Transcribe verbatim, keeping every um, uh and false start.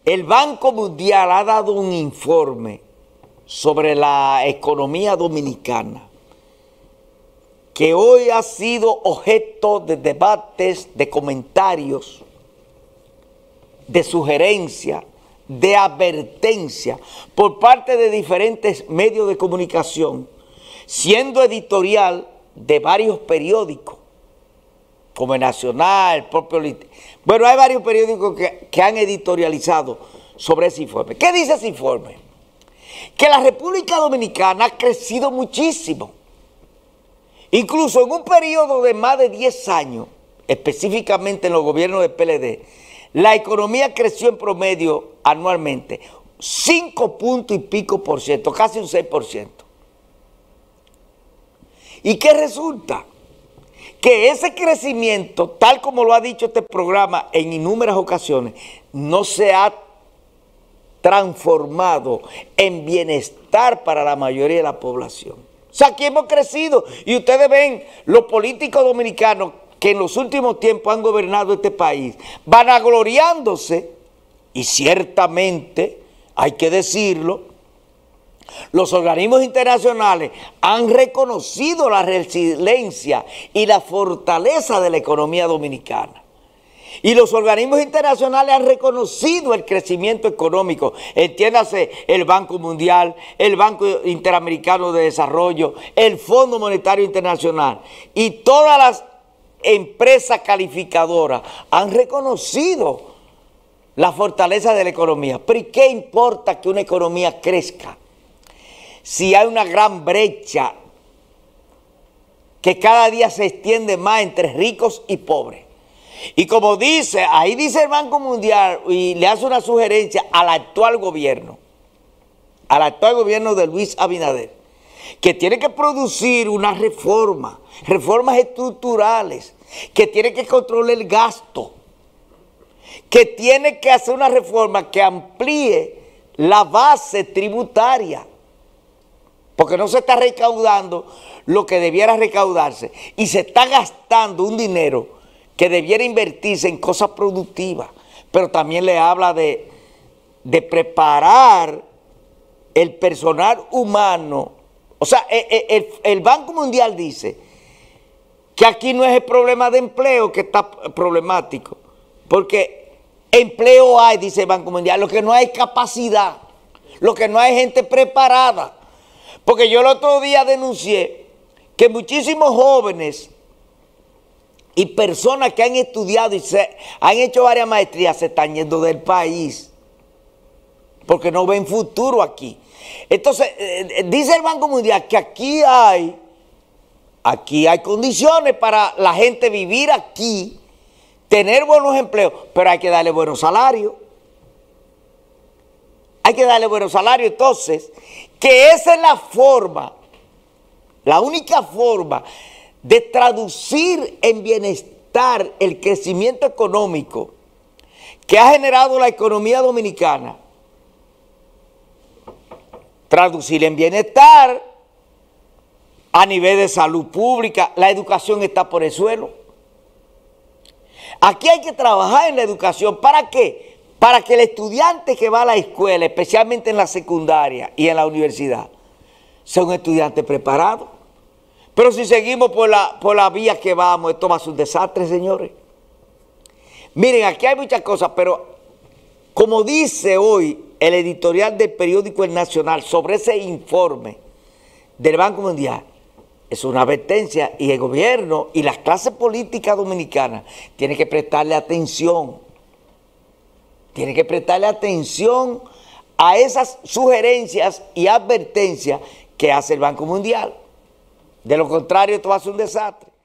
El Banco Mundial ha dado un informe sobre la economía dominicana que hoy ha sido objeto de debates, de comentarios, de sugerencias, de advertencia por parte de diferentes medios de comunicación, siendo editorial de varios periódicos, como el Nacional, el propio... Bueno, hay varios periódicos que, que han editorializado sobre ese informe. ¿Qué dice ese informe? Que la República Dominicana ha crecido muchísimo. Incluso en un periodo de más de diez años, específicamente en los gobiernos del P L D, la economía creció en promedio anualmente cinco puntos y pico por ciento, casi un seis por ciento. ¿Y qué resulta? Que ese crecimiento, tal como lo ha dicho este programa en innumerables ocasiones, no se ha transformado en bienestar para la mayoría de la población. O sea, aquí hemos crecido y ustedes ven los políticos dominicanos que en los últimos tiempos han gobernado este país, vanagloriándose, y ciertamente, hay que decirlo, los organismos internacionales han reconocido la resiliencia y la fortaleza de la economía dominicana. Y los organismos internacionales han reconocido el crecimiento económico, entiéndase el Banco Mundial, el Banco Interamericano de Desarrollo, el Fondo Monetario Internacional y todas las empresas calificadoras han reconocido la fortaleza de la economía. Pero ¿y qué importa que una economía crezca si hay una gran brecha que cada día se extiende más entre ricos y pobres? Y como dice, ahí dice el Banco Mundial y le hace una sugerencia al actual gobierno, al actual gobierno de Luis Abinader, que tiene que producir una reforma, reformas estructurales, que tiene que controlar el gasto, que tiene que hacer una reforma que amplíe la base tributaria, porque no se está recaudando lo que debiera recaudarse y se está gastando un dinero que debiera invertirse en cosas productivas, pero también le habla de, de preparar el personal humano. O sea, el, el, el Banco Mundial dice que aquí no es el problema de empleo que está problemático, porque empleo hay, dice el Banco Mundial, lo que no hay capacidad, lo que no hay gente preparada. Porque yo el otro día denuncié que muchísimos jóvenes y personas que han estudiado y se han hecho varias maestrías se están yendo del país porque no ven futuro aquí. Entonces, eh, dice el Banco Mundial que aquí hay, aquí hay condiciones para la gente vivir aquí, tener buenos empleos, pero hay que darle buenos salarios. Hay que darle buenos salarios. Entonces, que esa es la forma, la única forma de traducir en bienestar el crecimiento económico que ha generado la economía dominicana, traducir en bienestar a nivel de salud pública. La educación está por el suelo. Aquí hay que trabajar en la educación. ¿Para qué? Para que el estudiante que va a la escuela, especialmente en la secundaria y en la universidad, sea un estudiante preparado. Pero si seguimos por la, por la vía que vamos, esto va a ser un desastre, señores. Miren, aquí hay muchas cosas, pero como dice hoy el editorial del periódico El Nacional sobre ese informe del Banco Mundial, es una advertencia y el gobierno y las clases políticas dominicanas tienen que prestarle atención. Tienen que prestarle atención a esas sugerencias y advertencias que hace el Banco Mundial. De lo contrario, esto va a ser un desastre.